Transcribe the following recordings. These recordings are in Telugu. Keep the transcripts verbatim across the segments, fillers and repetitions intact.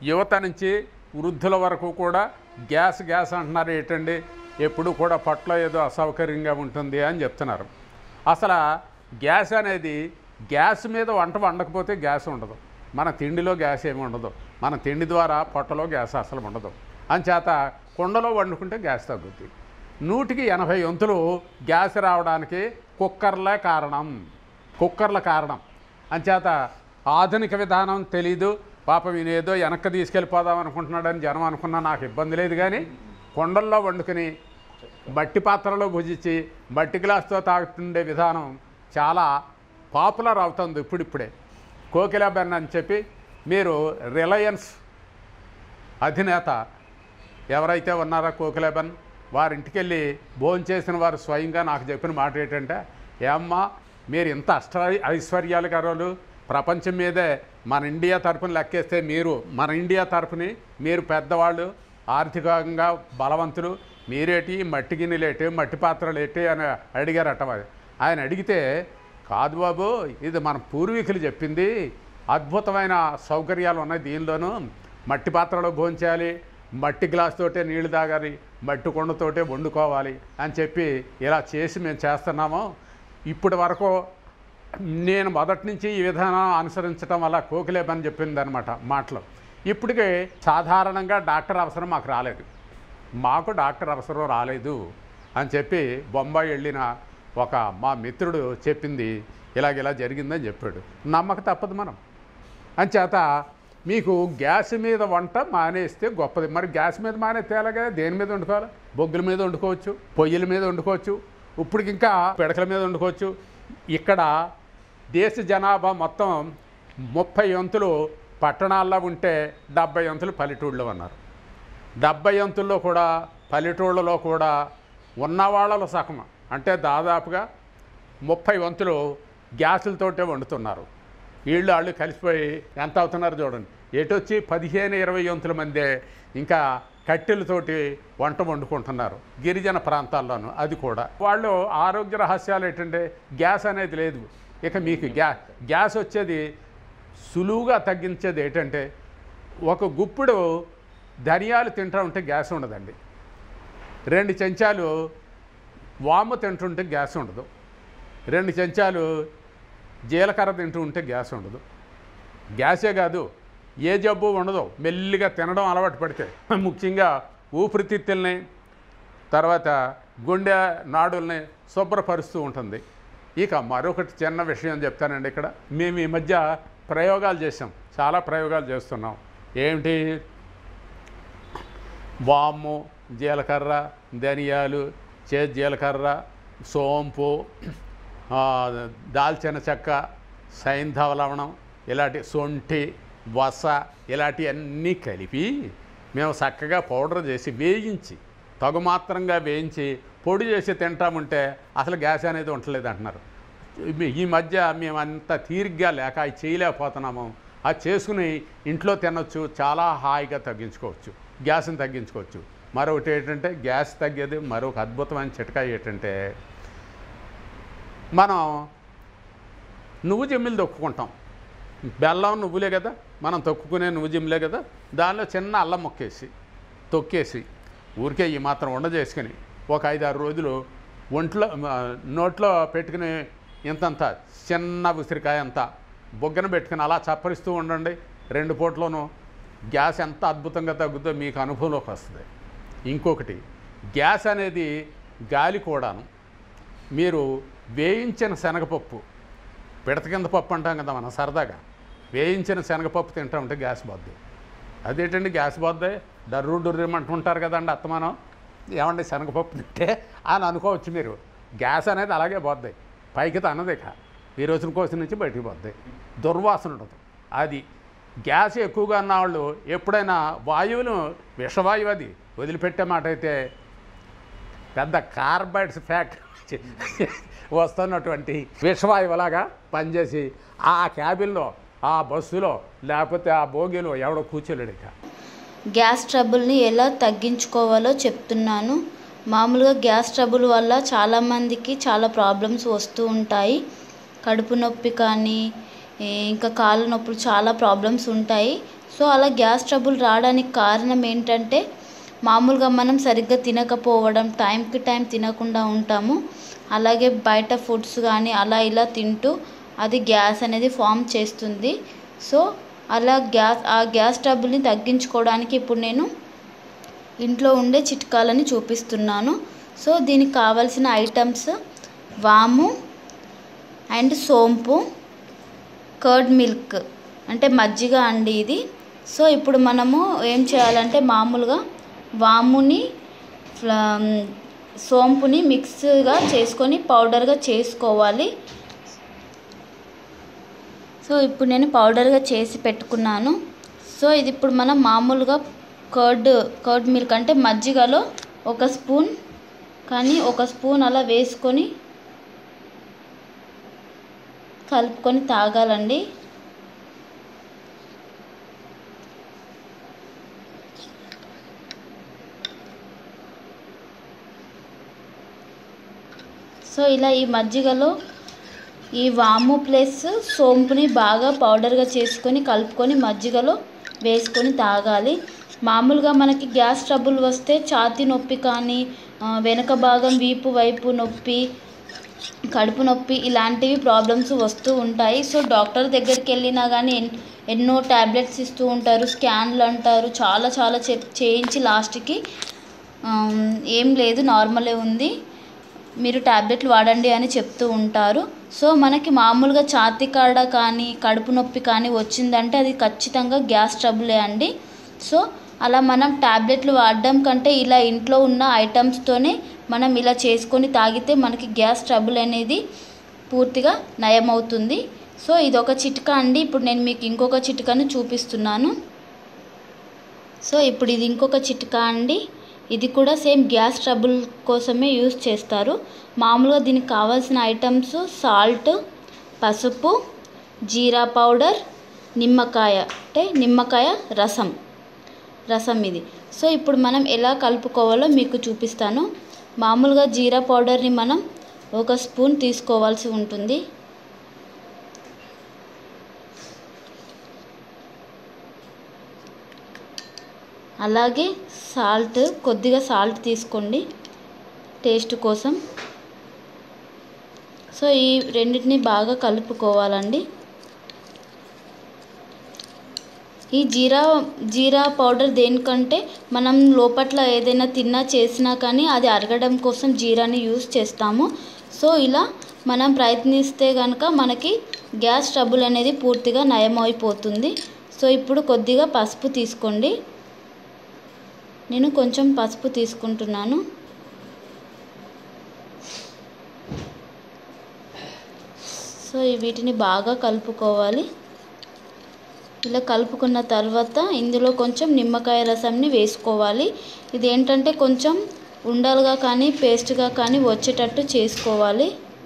యువత నుంచి వృద్ధుల వరకు కూడా గ్యాస్ గ్యాస్ అంటున్నారు ఏంటండి, ఎప్పుడు కూడా పొట్టలో ఏదో అసౌకర్యంగా ఉంటుంది అని చెప్తున్నారు. అసలు గ్యాస్ అనేది గ్యాస్ మీద వంట వండకపోతే గ్యాస్ ఉండదు, మన తిండిలో గ్యాస్ ఏమి ఉండదు, మన తిండి ద్వారా పొట్టలో గ్యాస్ అసలు ఉండదు. అంచేత కుండలో వండుకుంటే గ్యాస్ తగ్గుద్ది. నూటికి ఎనభై వంతులు గ్యాస్ రావడానికి కుక్కర్లే కారణం, కుక్కర్ల కారణం. అంచేత ఆధునిక విధానం తెలీదు, పాపం వినేదో వెనక్కి తీసుకెళ్ళిపోదాం అనుకుంటున్నాడని జనం అనుకున్నా నాకు ఇబ్బంది లేదు. కానీ కుండల్లో వండుకుని మట్టి పాత్రలో భుజించి మట్టి గ్లాస్తో తాగుతుండే విధానం చాలా పాపులర్ అవుతుంది ఇప్పుడిప్పుడే. కోకిలాబెన్ అని చెప్పి మీరు రిలయన్స్ అధినేత ఎవరైతే ఉన్నారో కోకిలాబెన్ వారింటికి వెళ్ళి భోజనం చేసిన వారు స్వయంగా నాకు చెప్పిన మాట ఏంటంటే, ఏమ్మా మీరు ఇంత అష్ట ఐశ్వర్యాలు గారోలు ప్రపంచం మీదే మన ఇండియా తరపున లెక్కేస్తే మీరు మన ఇండియా తరపుని మీరు పెద్దవాళ్ళు ఆర్థికంగా బలవంతులు, మీరేటి మట్టి గిన్నెలేటి మట్టి పాత్రలేటి అని అడిగారట. ఆయన అడిగితే, కాదు బాబు ఇది మన పూర్వీకులు చెప్పింది, అద్భుతమైన సౌకర్యాలు ఉన్నాయి దీనిలోనూ, మట్టి పాత్రలో భోంచేయాలి, మట్టి గ్లాస్ తోటే నీళ్లు తాగాలి, మట్టి కొండతోటే వండుకోవాలి అని చెప్పి ఇలా చేసి మేము చేస్తున్నాము. ఇప్పటి వరకు నేను మొదటి నుంచి ఈ విధానం అనుసరించడం వల్ల కోకిలేబని చెప్పిందనమాట మాటలు. ఇప్పటికే సాధారణంగా డాక్టర్ అవసరం మాకు రాలేదు, మాకు డాక్టర్ అవసరం రాలేదు అని చెప్పి బొంబాయి వెళ్ళిన ఒక మా మిత్రుడు చెప్పింది ఇలాగ ఇలా జరిగిందని చెప్పాడు. నమ్మక తప్పదు మనం. అంచేత మీకు గ్యాస్ మీద వంట మానేస్తే గొప్పది. మరి గ్యాస్ మీద మానేస్తే ఎలాగా, దేని మీద వండుకోవాలి? బొగ్గుల మీద వండుకోవచ్చు, పొయ్యిల మీద వండుకోవచ్చు, ఇప్పుడు ఇంకా పిడకల మీద వండుకోవచ్చు. ఇక్కడ దేశ జనాభా మొత్తం ముప్పై వంతులు పట్టణాల్లో ఉంటే డెబ్బై వంతులు పల్లెటూళ్ళలో ఉన్నారు. డెబ్బై వంతుల్లో కూడా పల్లెటూళ్ళలో కూడా ఉన్నవాళ్ళలో సగం అంటే దాదాపుగా ముప్పై వంతులు గ్యాసులతోటే వండుతున్నారు. వీళ్ళు వాళ్ళు కలిసిపోయి ఎంత అవుతున్నారు చూడండి. ఎటొచ్చి పదిహేను ఇరవై వంతుల మందే ఇంకా కట్టెలతోటి వంట వండుకుంటున్నారు గిరిజన ప్రాంతాల్లోనూ. అది కూడా వాళ్ళు ఆరోగ్య రహస్యాలు ఏంటంటే గ్యాస్ అనేది లేదు. ఇక మీకు గ్యా గ్యాస్ వచ్చేది సులువుగా తగ్గించేది ఏంటంటే, ఒక గుప్పుడు ధనియాలు తింటూ ఉంటే గ్యాస్ ఉండదండి, రెండు చెంచాలు వాము తింటుంటే గ్యాస్ ఉండదు, రెండు చెంచాలు జీలకర్ర తింటూ ఉంటే గ్యాస్ ఉండదు. గ్యాసే కాదు ఏ జబ్బు ఉండదు మెల్లిగా తినడం అలవాటు పడితే. ముఖ్యంగా ఊపిరితిత్తుల్ని తర్వాత గుండె నాడుల్ని శుభ్రపరుస్తూ ఉంటుంది. ఇక మరొకటి చిన్న విషయం చెప్తానండి. ఇక్కడ మేము ఈ మధ్య ప్రయోగాలు చేసాం, చాలా ప్రయోగాలు చేస్తున్నాం. ఏమిటి, వాము, జీలకర్ర, ధనియాలు, చే జీలకర్ర, సోంపు, దాల్చిన చెక్క, సైంధవ లవణం, ఇలాంటి సొంఠి, వస ఇలాంటివన్నీ కలిపి మేము చక్కగా పౌడర్ చేసి వేయించి తగుమాత్రంగా వేయించి పొడి చేసి తింటామంటే అసలు గ్యాస్ అనేది ఉండలేదు అంటున్నారు. ఈ మధ్య మేము అంత తీరిగ్గా లేక అది చేయలేకపోతున్నాము. అది చేసుకుని ఇంట్లో తినొచ్చు, చాలా హాయిగా తగ్గించుకోవచ్చు, గ్యాస్ని తగ్గించుకోవచ్చు. మరొకటి ఏంటంటే గ్యాస్ తగ్గేది మరొక అద్భుతమైన చిట్కా ఏంటంటే, మనం నువ్వు జమ్మిలు తొక్కుకుంటాం, బెల్లం నువ్వులే కదా మనం తొక్కుకునే నువ్వు జిమ్లే కదా, దానిలో చిన్న అల్లం మొక్కేసి తొక్కేసి ఊరికే ఈ మాత్రం ఉండ చేసుకుని ఒక ఐదు ఆరు రోజులు ఒంట్లో నోట్లో పెట్టుకుని ఇంతంత చిన్న ఉసిరికాయ అంతా బొగ్గన పెట్టుకుని అలా చప్పరిస్తూ ఉండండి. రెండు పూటలోనూ గ్యాస్ ఎంత అద్భుతంగా తగ్గుతుందో మీకు అనుభవంలోకి వస్తుంది. ఇంకొకటి, గ్యాస్ అనేది గాలి కూడాను. మీరు వేయించిన శనగపప్పు, పిడత కింద పప్పు అంటాం కదా మనం సరదాగా, వేయించిన శనగపప్పు తింటా ఉంటే గ్యాస్ పోద్ది. అదేంటండి గ్యాస్ పోద్ది, డర్రు డర్రేమంటుంటారు కదండి అత్తమానం, ఏమండి శనగపప్పు తింటే అని అనుకోవచ్చు మీరు. గ్యాస్ అనేది అలాగే పోద్ది, పైకి తన్నది, ఇక ఈ రోజున కోసం నుంచి బయటికి పోద్ది, దుర్వాసన ఉండదు. అది గ్యాస్ ఎక్కువగా ఉన్న వాళ్ళు ఎప్పుడైనా వాయువును, విషవాయువు అది వదిలిపెట్టే మాట అయితే పెద్ద కార్బైడ్స్ ఫ్యాక్టరీ వస్తున్నటువంటి విషవాయువులాగా పనిచేసి ఆ క్యాబిన్లో, ఆ బస్సులో, లేకపోతే ఆ బోగిలో ఎవడో కూర్చోలేడు. ఇక గ్యాస్ ట్రబుల్ని ఎలా తగ్గించుకోవాలో చెప్తున్నాను. మామూలుగా గ్యాస్ ట్రబుల్ వల్ల చాలామందికి చాలా ప్రాబ్లమ్స్ వస్తూ ఉంటాయి. కడుపు నొప్పి కానీ ఇంకా కాళ్ళ నొప్పులు చాలా ప్రాబ్లమ్స్ ఉంటాయి. సో అలా గ్యాస్ ట్రబుల్ రావడానికి కారణం ఏంటంటే మామూలుగా మనం సరిగ్గా తినకపోవడం, టైంకి టైం తినకుండా ఉంటాము. అలాగే బయట ఫుడ్స్ కానీ అలా ఇలా తింటూ అది గ్యాస్ అనేది ఫామ్ చేస్తుంది. సో అలా గ్యాస్ ఆ గ్యాస్ ట్రబుల్ని తగ్గించుకోవడానికి ఇప్పుడు నేను ఇంట్లో ఉండే చిట్కాలని చూపిస్తున్నాను. సో దీనికి కావాల్సిన ఐటమ్స్ వాము అండ్ సోంపు, కర్డ్ మిల్క్ అంటే మజ్జిగ అండి ఇది. సో ఇప్పుడు మనము ఏం చేయాలంటే మామూలుగా వాముని సోంపుని మిక్స్గా చేసుకొని పౌడర్గా చేసుకోవాలి. సో ఇప్పుడు నేను పౌడర్గా చేసి పెట్టుకున్నాను. సో ఇది ఇప్పుడు మనం మామూలుగా కర్డ్ కర్డ్ మిల్క్ అంటే మజ్జిగలో ఒక స్పూన్ కానీ ఒక స్పూన్ అలా వేసుకొని కలుపుకొని తాగాలండి. సో ఇలా ఈ మజ్జిగలో ఈ వాము ప్లస్ సోంపుని బాగా పౌడర్గా చేసుకొని కలుపుకొని మజ్జిగలో వేసుకొని తాగాలి. మామూలుగా మనకి గ్యాస్ ట్రబుల్ వస్తే ఛాతీ నొప్పి కానీ, వెనక భాగం వీపు వైపు నొప్పి, కడుపు నొప్పి ఇలాంటివి ప్రాబ్లమ్స్ వస్తూ ఉంటాయి. సో డాక్టర్ దగ్గరికి వెళ్ళినా కానీ ఎన్నో ట్యాబ్లెట్స్ ఇస్తూ ఉంటారు, స్కాన్లు అంటారు, చాలా చాలా చె చేయించి లాస్ట్కి ఏం లేదు నార్మలే ఉంది, మీరు ట్యాబ్లెట్లు వాడండి అని చెప్తూ ఉంటారు. సో మనకి మామూలుగా ఛాతీ కాడ కానీ కడుపు నొప్పి కానీ వచ్చిందంటే అది ఖచ్చితంగా గ్యాస్ ట్రబులే అండి. సో అలా మనం ట్యాబ్లెట్లు వాడడం కంటే ఇలా ఇంట్లో ఉన్న ఐటమ్స్తోనే మనం ఇలా చేసుకొని తాగితే మనకి గ్యాస్ ట్రబుల్ అనేది పూర్తిగా నయమవుతుంది. సో ఇది ఒక చిట్కా అండి. ఇప్పుడు నేను మీకు ఇంకొక చిట్కాను చూపిస్తున్నాను. సో ఇప్పుడు ఇది ఇంకొక చిట్కా అండి. ఇది కూడా సేమ్ గ్యాస్ ట్రబుల్ కోసమే యూజ్ చేస్తారు. మామూలుగా దీనికి కావాల్సిన ఐటమ్స్ సాల్ట్, పసుపు, జీరా పౌడర్, నిమ్మకాయ అంటే నిమ్మకాయ రసం రసం ఇది. సో ఇప్పుడు మనం ఎలా కలుపుకోవాలో మీకు చూపిస్తాను. మామూలుగా జీరా పౌడర్ని మనం ఒక స్పూన్ తీసుకోవాల్సి ఉంటుంది. అలాగే సాల్ట్, కొద్దిగా సాల్ట్ తీసుకోండి టేస్ట్ కోసం. సో ఈ రెండింటిని బాగా కలుపుకోవాలండి. ఈ జీరా జీరా పౌడర్ దేనికంటే మనం లోపట్ల ఏదైనా తిన్నా చేసినా కానీ అది అరగడం కోసం జీరాని యూజ్ చేస్తాము. సో ఇలా మనం ప్రయత్నిస్తే కనుక మనకి గ్యాస్ ట్రబుల్ అనేది పూర్తిగా నయమైపోతుంది. సో ఇప్పుడు కొద్దిగా పసుపు తీసుకోండి. నేను కొంచెం పసుపు తీసుకుంటున్నాను. సో వీటిని బాగా కలుపుకోవాలి. ఇలా కలుపుకున్న తర్వాత ఇందులో కొంచెం నిమ్మకాయ రసంని వేసుకోవాలి. ఇది ఏంటంటే కొంచెం ఉండలుగా కానీ పేస్ట్గా కానీ వచ్చేటట్టు చేసుకోవాలి.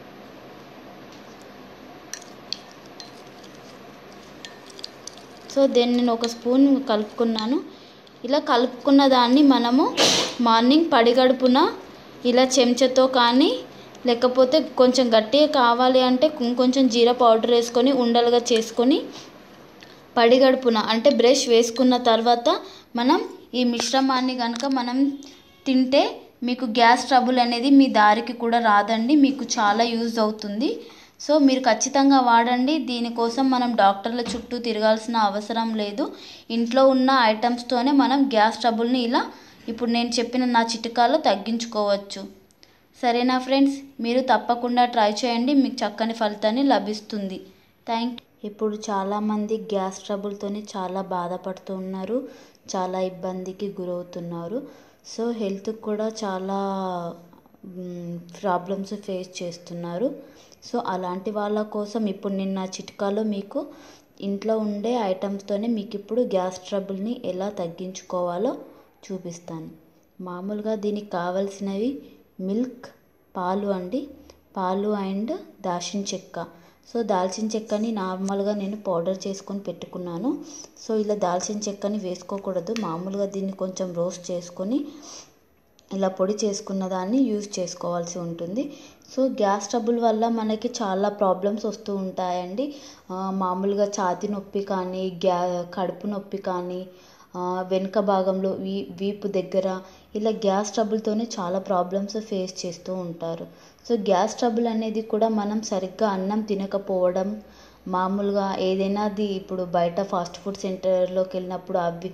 సో దీన్ని నేను ఒక స్పూన్ కలుపుకున్నాను. ఇలా కలుపుకున్న దాన్ని మనము మార్నింగ్ పడిగడుపున ఇలా చెంచాతో కానీ లేకపోతే కొంచెం గట్టిగా కావాలి అంటే కొంచెం జీరా పౌడర్ వేసుకొని ఉండలుగా చేసుకొని పడిగడుపున అంటే బ్రష్ వేసుకున్న తర్వాత మనం ఈ మిశ్రమాన్ని కనుక మనం తింటే మీకు గ్యాస్ ట్రబుల్ అనేది మీ దారికి కూడా రాదండి, మీకు చాలా యూజ్ అవుతుంది. సో మీరు ఖచ్చితంగా వాడండి. దీనికోసం మనం డాక్టర్ల చుట్టూ తిరగాల్సిన అవసరం లేదు. ఇంట్లో ఉన్న ఐటమ్స్తోనే మనం గ్యాస్ ట్రబుల్ని ఇలా ఇప్పుడు నేను చెప్పిన నా చిట్కాలో తగ్గించుకోవచ్చు. సరేనా ఫ్రెండ్స్, మీరు తప్పకుండా ట్రై చేయండి, మీకు చక్కని ఫలితాన్ని లభిస్తుంది. Thank you. ఇప్పుడు చాలామంది గ్యాస్ ట్రబుల్తోనే చాలా బాధపడుతూ ఉన్నారు, చాలా ఇబ్బందికి గురవుతున్నారు. సో హెల్త్కి కూడా చాలా ప్రాబ్లమ్స్ ఫేస్ చేస్తున్నారు. సో అలాంటి వాళ్ళ కోసం ఇప్పుడు నేను నా చిట్కాలో మీకు ఇంట్లో ఉండే ఐటమ్స్తోనే మీకు ఇప్పుడు గ్యాస్ ట్రబుల్ని ఎలా తగ్గించుకోవాలో చూపిస్తాను. మామూలుగా దీనికి కావాల్సినవి మిల్క్, పాలు అండి, పాలు అండ్ దాల్చిన చెక్క. సో దాల్చిన చెక్కని నార్మల్గా నేను పౌడర్ చేసుకొని పెట్టుకున్నాను. సో ఇలా దాల్చిన చెక్కని వేసుకోకూడదు, మామూలుగా దీన్ని కొంచెం రోస్ట్ చేసుకొని ఇలా పొడి చేసుకున్న దాన్ని యూజ్ చేసుకోవాల్సి ఉంటుంది. సో గ్యాస్ ట్రబుల్ వల్ల మనకి చాలా ప్రాబ్లమ్స్ వస్తూ ఉంటాయండి. మామూలుగా ఛాతీ నొప్పి కానీ, గ్యా కడుపు నొప్పి కానీ, వెనుక భాగంలో వీ వీపు దగ్గర ఇలా గ్యాస్ ట్రబుల్తోనే చాలా ప్రాబ్లమ్స్ ఫేస్ చేస్తూ ఉంటారు. సో గ్యాస్ ట్రబుల్ అనేది కూడా మనం సరిగ్గా అన్నం తినకపోవడం, మామూలుగా ఏదైనా అది ఇప్పుడు బయట ఫాస్ట్ ఫుడ్ సెంటర్లోకి వెళ్ళినప్పుడు అవి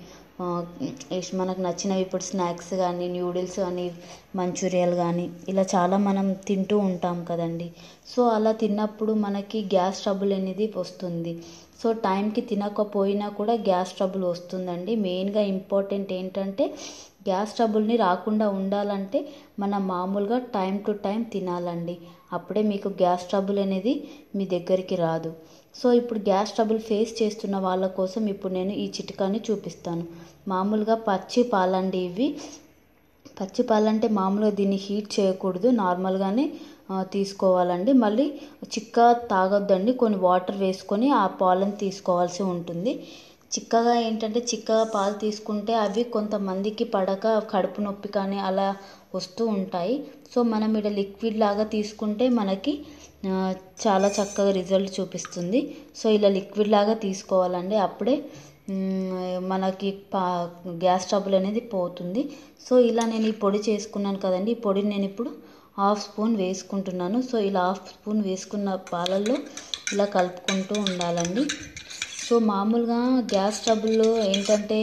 మనకు నచ్చినవి ఇప్పుడు స్నాక్స్ కానీ, న్యూడిల్స్ కానీ, మంచూరియాలు కానీ ఇలా చాలా మనం తింటూ ఉంటాం కదండి. సో అలా తిన్నప్పుడు మనకి గ్యాస్ ట్రబుల్ అనేది వస్తుంది. సో టైంకి తినకపోయినా కూడా గ్యాస్ ట్రబుల్ వస్తుందండి. మెయిన్గా ఇంపార్టెంట్ ఏంటంటే గ్యాస్ ట్రబుల్ని రాకుండా ఉండాలంటే మనం మామూలుగా టైం టు టైం తినాలండి. అప్పుడే మీకు గ్యాస్ ట్రబుల్ అనేది మీ దగ్గరికి రాదు. సో ఇప్పుడు గ్యాస్ ట్రబుల్ ఫేస్ చేస్తున్న వాళ్ళ కోసం ఇప్పుడు నేను ఈ చిట్కాని చూపిస్తాను. మామూలుగా పచ్చి పాలండి ఇవి. పచ్చి పాలంటే మామూలుగా దీన్ని హీట్ చేయకూడదు, నార్మల్గానే తీసుకోవాలండి. మళ్ళీ చిక్కగా తాగొద్దండి, కొన్ని వాటర్ వేసుకొని ఆ పాలను తీసుకోవాల్సి ఉంటుంది. చిక్కగా ఏంటంటే చిక్కగా పాలు తీసుకుంటే అవి కొంతమందికి పడక కడుపు నొప్పి కానీ అలా వస్తూ ఉంటాయి. సో మనం ఇక్కడ లిక్విడ్ లాగా తీసుకుంటే మనకి చాలా చక్కగా రిజల్ట్ చూపిస్తుంది. సో ఇలా లిక్విడ్ లాగా తీసుకోవాలండి, అప్పుడే మనకి పా గ్యాస్ ట్రబుల్ అనేది పోతుంది. సో ఇలా నేను ఈ పొడి చేసుకున్నాను కదండి, ఈ పొడిని నేను ఇప్పుడు హాఫ్ స్పూన్ వేసుకుంటున్నాను. సో ఇలా హాఫ్ స్పూన్ వేసుకున్న పాలల్లో ఇలా కలుపుకుంటూ ఉండాలండి. సో మామూలుగా గ్యాస్ ట్రబుల్లో ఏంటంటే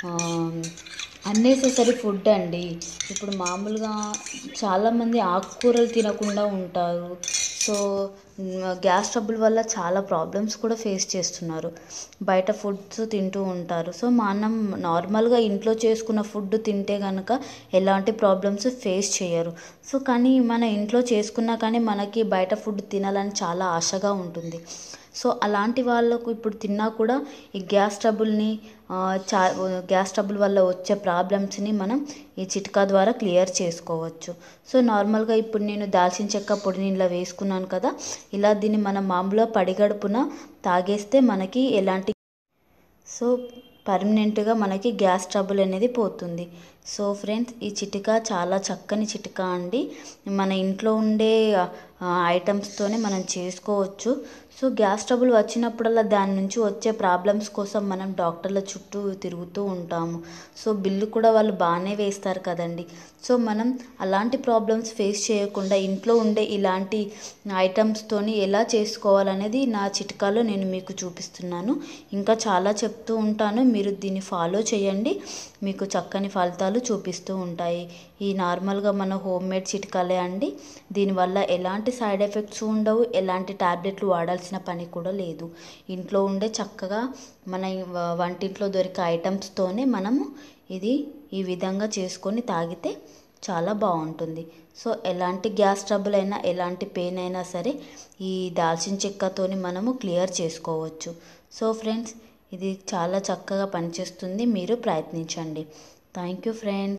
అన్నెసెసరీ ఫుడ్ అండి. ఇప్పుడు మామూలుగా చాలామంది ఆకుకూరలు తినకుండా ఉంటారు. సో గ్యాస్ ట్రబుల్ వల్ల చాలా ప్రాబ్లమ్స్ కూడా ఫేస్ చేస్తున్నారు. బయట ఫుడ్స్ తింటూ ఉంటారు. సో మనం నార్మల్గా ఇంట్లో చేసుకున్న ఫుడ్ తింటే కనుక ఎలాంటి ప్రాబ్లమ్స్ ఫేస్ చేయరు. సో కానీ మన ఇంట్లో చేసుకున్నా కానీ మనకి బయట ఫుడ్ తినాలని చాలా ఆశగా ఉంటుంది. సో అలాంటి వాళ్ళకు ఇప్పుడు తిన్నా కూడా ఈ గ్యాస్ ట్రబుల్ని చా గ్యాస్ ట్రబుల్ వల్ల వచ్చే ప్రాబ్లమ్స్ని మనం ఈ చిట్కా ద్వారా క్లియర్ చేసుకోవచ్చు. సో నార్మల్గా ఇప్పుడు నేను దాల్చిన చెక్క పొడిని ఇలా వేసుకున్నాను కదా, ఇలా దీన్ని మనం మామూలుగా పడిగడుపున తాగేస్తే మనకి ఎలాంటి సో పర్మనెంట్గా మనకి గ్యాస్ ట్రబుల్ అనేది పోతుంది. సో ఫ్రెండ్స్, ఈ చిట్కా చాలా చక్కని చిట్కా అండి. మన ఇంట్లో ఉండే ఐటమ్స్తోనే మనం చేసుకోవచ్చు. సో గ్యాస్ ట్రబుల్ వచ్చినప్పుడల్లా దాని నుంచి వచ్చే ప్రాబ్లమ్స్ కోసం మనం డాక్టర్ల చుట్టూ తిరుగుతూ ఉంటాము. సో బిల్లు కూడా వాళ్ళు బాగానే వేస్తారు కదండి. సో మనం అలాంటి ప్రాబ్లమ్స్ ఫేస్ చేయకుండా ఇంట్లో ఉండే ఇలాంటి ఐటమ్స్తోని ఎలా చేసుకోవాలనేది నా చిట్కాలో నేను మీకు చూపిస్తున్నాను. ఇంకా చాలా చెప్తూ ఉంటాను, మీరు దీన్ని ఫాలో చేయండి, మీకు చక్కని ఫలితాలు చూపిస్తూ ఉంటాయి. ఈ నార్మల్గా మన హోమ్ మేడ్ చిట్కాలే అండి. దీనివల్ల ఎలాంటి సైడ్ ఎఫెక్ట్స్ ఉండవు, ఎలాంటి టాబ్లెట్లు వాడాల్సిన పని కూడా లేదు. ఇంట్లో ఉండే చక్కగా మన వంటింట్లో దొరికే ఐటమ్స్తోనే మనము ఇది ఈ విధంగా చేసుకొని తాగితే చాలా బాగుంటుంది. సో ఎలాంటి గ్యాస్ ట్రబుల్ అయినా, ఎలాంటి పెయిన్ అయినా సరే ఈ దాల్చిన చెక్కతోని మనము క్లియర్ చేసుకోవచ్చు. సో ఫ్రెండ్స్, ఇది చాలా చక్కగా పనిచేస్తుంది, మీరు ప్రయత్నించండి. Thank you friends.